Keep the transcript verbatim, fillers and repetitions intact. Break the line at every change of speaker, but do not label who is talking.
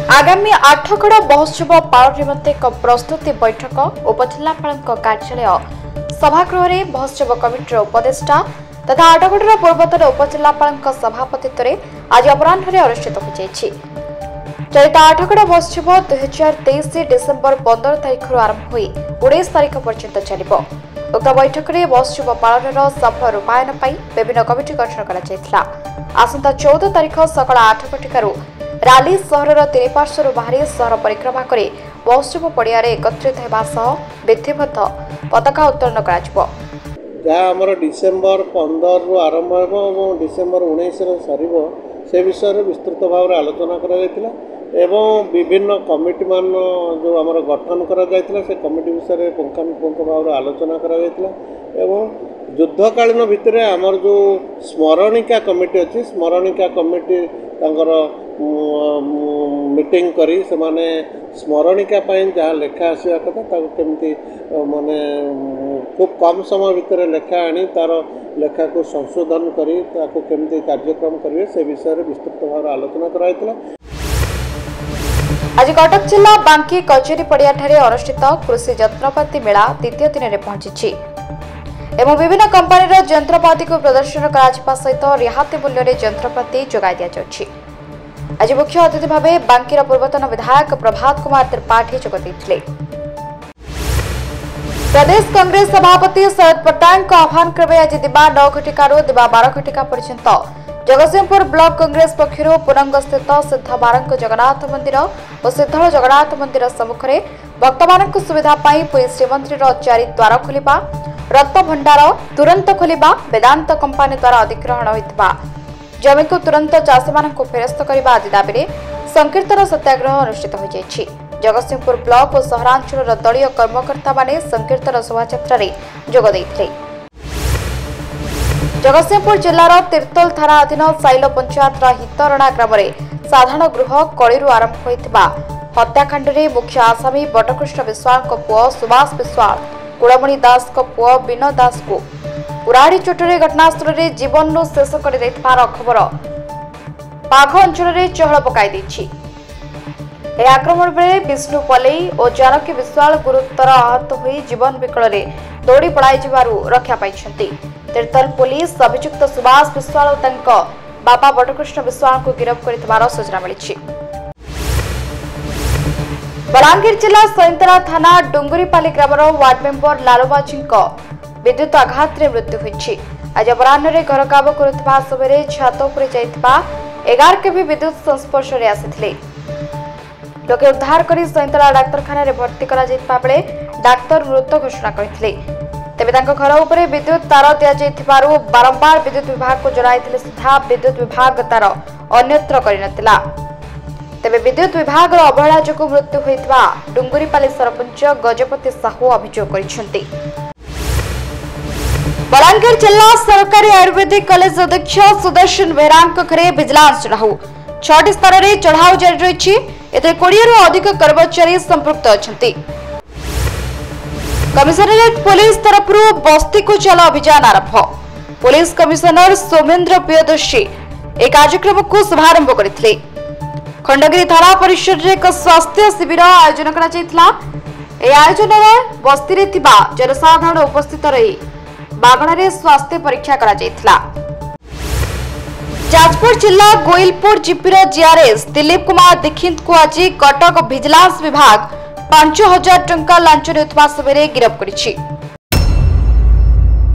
आगामी आठगड़ महोत्सव पालन निमंते एक प्रस्तुति बैठक उपजिलापाल कार्यालय सभागृह में महोत्सव कमिटर उपदेष्टा तथा आठगड़ पूर्वतन उपजिलापाल सभापतित्व में आज अपराह अनुष्ठित हो चलित आठगड़ महोत्सव दुई हजार तेईस डिसेम्बर पंद्रह तारीख आरंभ हो उन्नीस तारीख पर्यंत चलो। उक्त बैठक में महोत्सव पालन सफल रूपायन विभिन्न कमिटी गठन कर आसंता चौदह तारीख सकाल आठ घटिकार राली सहर तीन पार्श्वर बाहरी सहर परिक्रमा कर महोत्सव पड़िया एकत्रित होगा विधिबद्ध पताका उत्तोलन कर
डिसेम्बर पंद्रह रु आरंभ हो डिसेम्बर उन्नीस सर से विषय विस्तृत भाव में आलोचना कर विभिन्न कमिटी मान जो आमर गठन कर कमिटी विषय पुंखानुपुंख भाव में आलोचना कर युद्धकालीन भितर आमर जो स्मरणिका कमिटी अच्छी स्मरणिका कमिटी मीटिंग करी से माने स्मरणिका जहाँ लेखा आसवा कथा केमती माने खूब कम समय भितर लेखा आनी तार लेखा को संशोधन करी केमती कार्यक्रम करेंगे से विषय विस्तृत भाव आलोचना कराइला।
आज कटक जिला बांकी कचेरी पड़िया अनुष्ठित कृषि यंत्रपाती मेला द्वितीय दिन में पहुंची एवं विभिन्न कंपानी यंत्रपाती को प्रदर्शन करा सहित रिहाती मूल्य यंत्रपाती जोगाई दि जाउछि। आज मुख्य अतिथि भाव बांकीर पूर्वतन विधायक प्रभात कुमार त्रिपाठी जोग देथिले। प्रदेश कांग्रेस सभापति शरद पट्टनायक आह्वान क्रमे आज दिबा नौ घटिकार दिबा बारह घटिका पर्यंत जगतसिंहपुर ब्लॉक कांग्रेस पक्षर पुरंग स्थित सिद्ध बारंक जगन्नाथ मंदिर और सिद्धल जगन्नाथ मंदिर सम्मुख में भक्तों सुविधा पुरी श्रीमंदिर चारि द्वार खोलिबा रत्न भंडार तुरंत खोलिबा वेदांत कंपानी द्वारा अधिग्रहण होइतबा जमी को तुरंत चाषी मानक फेरस्त करने आदि दाबी संकीर्तन सत्याग्रह अनुष्ठित हो जाइछि। जगतसिंहपुर ब्लॉक और सहरांचल दलीय कर्मकर्ता माने संकीर्तन शोभायात्रा जोग देइथिले। जगतसिंहपुर जिलार तीर्तोल थाना अधीन साइल पंचायत हितरणा ग्राम साधारण गृह कलिरु आरंभ होइतबा हत्याकांड में मुख्य आसामी बटकृष्ण विश्वाल पुओ सुभाष विश्वाल कुलमणि दास पुओ विनोद दास को उराड़ी चोटरे घटनास्थल में जीवन शेष कर खबर पाघ अंचल चहल पकाई आक्रमण बेले विष्णु पलई और जानकी विश्वाल गुरुतर आहत हो जीवन विकल दौड़ी पड़ाई रक्षा पाई। तीर्तल पुलिस अभियुक्त सुभाष विश्वाल और बापा बटकृष्ण विश्वाल को गिरफ्त कर सूचना मिली। बलांगीर जिला सैंतरा थाना डुंगुरीपाली ग्रामर वार्ड मेंबर लालुबाजी विद्युत आघात रे मृत्यु होइछि। आज अपराह्न घर काम करुवा समय छात उपरे जाइतबा एगार केवी विद्युत संस्पर्श रे आसिथिले लोके उद्धार करी सैंतरा डाक्तरखाना रे भर्ती करा जाइतबा बेले डाक्तर मृत घोषणा करथिले। तेबे तांको घर उपरे विद्युत तार दिया जाइथिबारु बारंबार विद्युत विभाग को जणाइथिले सुधा विद्युत विभाग तार अन्यत्र करि नथिला। तेबे विद्युत विभाग अवहेला जोगु मृत्यु होइतबा डुंगुरीपाली सरपंच गजपति साहू अभियोग करिसेंती। बलांगीर जिला सरकारी आयुर्वेदिक कॉलेज अध्यक्ष सुदर्शन बेहरा घरे विजिलेंस चढ़ाऊ छठी स्तर में चढ़ाऊ जारी रही कोड़े रु अधिक कर्मचारी संपृक्त अच्छा। कमिशनरेट पुलिस तरफ बस्ती को चल अभियान आरंभ पुलिस कमिशनर सोमेन्द्र प्रियदर्शी एक कार्यक्रम को शुभारंभ करथिले। खंडगिरी थाना परिसर में एक स्वास्थ्य शिविर आयोजन करा आयोजन में बस्ती रे थिबा जनसाधारण उपस्थित रही बागणारे स्वास्थ्य परीक्षा करा जायथिला। जाजपुर जिला गोइलपुर जीपीर जीआरएस दिलीप कुमार दीक्षित को आज कटक विजिलेंस विभाग पांच हजार टंका लांच नेउथबा समय गिरफ्त करिछि।